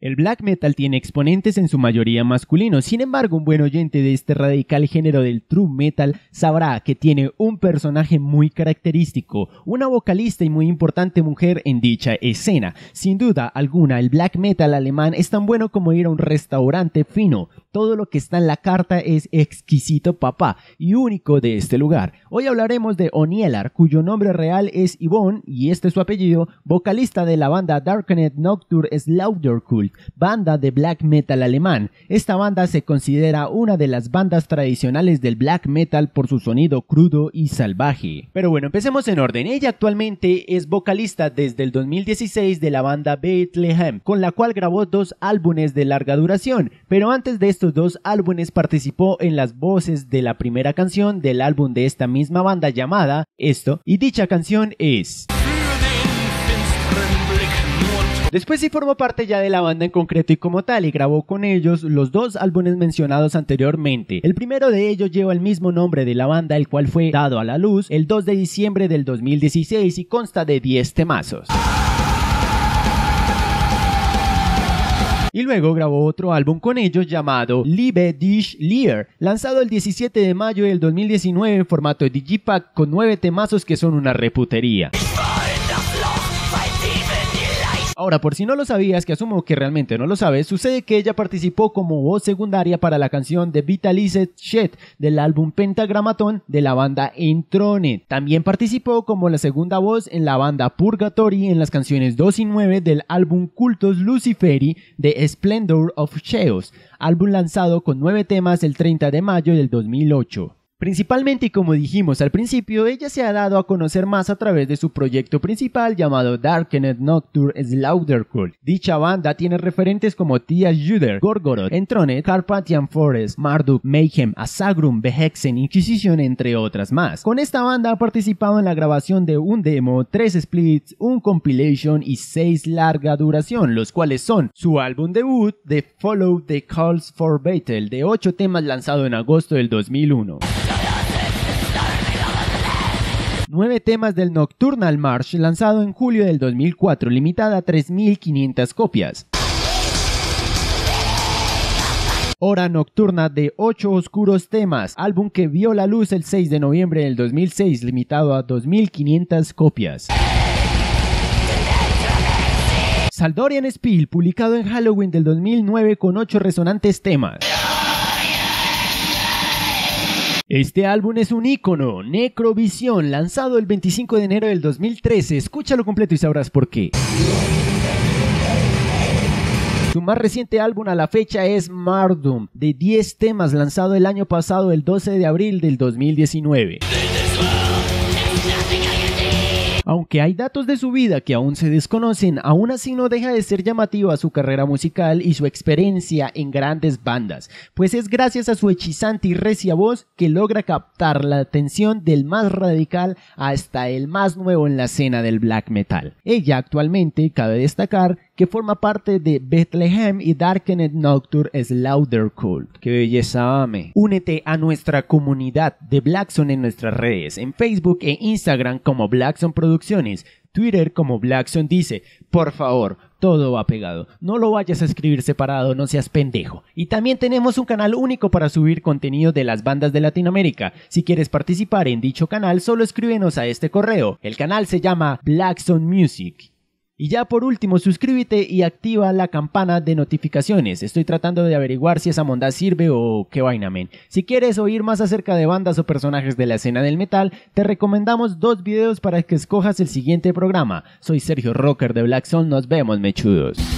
El black metal tiene exponentes en su mayoría masculinos, sin embargo un buen oyente de este radical género del true metal sabrá que tiene un personaje muy característico, una vocalista y muy importante mujer en dicha escena. Sin duda alguna, el black metal alemán es tan bueno como ir a un restaurante fino. Todo lo que está en la carta es exquisito papá y único de este lugar. Hoy hablaremos de Onielar, cuyo nombre real es Yvonne y este es su apellido, vocalista de la banda Darkened Nocturne Slaughterkult, banda de black metal alemán. Esta banda se considera una de las bandas tradicionales del black metal por su sonido crudo y salvaje. Pero bueno, empecemos en orden. Ella actualmente es vocalista desde el 2016 de la banda Bethlehem, con la cual grabó 2 álbumes de larga duración, pero antes de estos 2 álbumes participó en las voces de la primera canción del álbum de esta misma banda llamada Esto, y dicha canción es... Después sí formó parte ya de la banda en concreto y como tal y grabó con ellos los 2 álbumes mencionados anteriormente. El primero de ellos lleva el mismo nombre de la banda, el cual fue dado a la luz el 2 de diciembre del 2016 y consta de 10 temazos. Y luego grabó otro álbum con ellos llamado Liebe dich Leer, lanzado el 17 de mayo del 2019 en formato Digipack con 9 temazos que son una reputería. Ahora, por si no lo sabías, que asumo que realmente no lo sabes, sucede que ella participó como voz secundaria para la canción The Vitalized Shed del álbum Pentagramaton de la banda Enthroned. También participó como la segunda voz en la banda Purgatory en las canciones 2 y 9 del álbum Cultus Luciferi de Splendor of Chaos, álbum lanzado con 9 temas el 30 de mayo del 2008. Principalmente y como dijimos al principio, ella se ha dado a conocer más a través de su proyecto principal llamado Darkened Nocturne Slaughterkult. Dicha banda tiene referentes como Tia Juder, Gorgoroth, Enthroned, Carpathian Forest, Marduk, Mayhem, Asagrum, Behexen, Inquisition, entre otras más. Con esta banda ha participado en la grabación de un demo, 3 splits, un compilation y 6 larga duración, los cuales son su álbum debut, The Follow the Calls for Battle, de 8 temas lanzado en agosto del 2001. 9 temas del Nocturnal March lanzado en julio del 2004, limitada a 3.500 copias. Hora Nocturna de 8 oscuros temas, álbum que vio la luz el 6 de noviembre del 2006, limitado a 2.500 copias. Saldorian Spiel, publicado en Halloween del 2009 con 8 resonantes temas. Este álbum es un ícono, Necrovisión, lanzado el 25 de enero del 2013, escúchalo completo y sabrás por qué. Su más reciente álbum a la fecha es Marduk, de 10 temas, lanzado el año pasado el 12 de abril del 2019. Aunque hay datos de su vida que aún se desconocen, aún así no deja de ser llamativa su carrera musical y su experiencia en grandes bandas, pues es gracias a su hechizante y recia voz que logra captar la atención del más radical hasta el más nuevo en la escena del black metal. Ella actualmente, cabe destacar, que forma parte de Bethlehem y Darkened Nocturne Slaughterkult. ¡Qué belleza, ame! Únete a nuestra comunidad de Blackson en nuestras redes, en Facebook e Instagram como Blackson Producciones, Twitter como Blackson Dice. Por favor, todo va pegado, no lo vayas a escribir separado, no seas pendejo. Y también tenemos un canal único para subir contenido de las bandas de Latinoamérica. Si quieres participar en dicho canal, solo escríbenos a este correo. El canal se llama Blackson Music. Y ya por último, suscríbete y activa la campana de notificaciones. Estoy tratando de averiguar si esa mondad sirve o qué vaina, men. Si quieres oír más acerca de bandas o personajes de la escena del metal, te recomendamos 2 videos para que escojas el siguiente programa. Soy Sergio Rocker de Blackson, nos vemos, mechudos.